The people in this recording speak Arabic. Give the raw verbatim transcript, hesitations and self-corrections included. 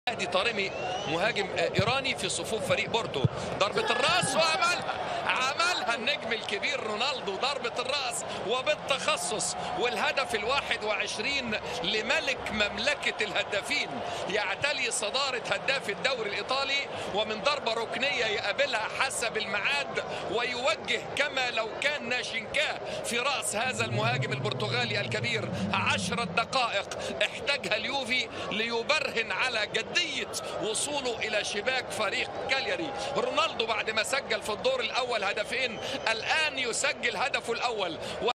مهدي طارمي مهاجم ايراني في صفوف فريق بورتو. ضربة الراس وعملها عملها النجم الكبير رونالدو، ضربة الراس وبالتخصص، والهدف الواحد وعشرين لملك مملكة الهدافين، يعتلي صدارة هداف الدوري الإيطالي، ومن ضربة ركنية يقابلها حسب الميعاد ويوجه كما لو كان ناشنكاه في رأس هذا المهاجم البرتغالي الكبير. عشرة دقائق احتاجها اليوفي ليبرهن على جدية وصوله إلى شباك فريق كالياري. رونالدو بعد ما سجل في الدور الأول هدفين، الآن يسجل هدفه الأول.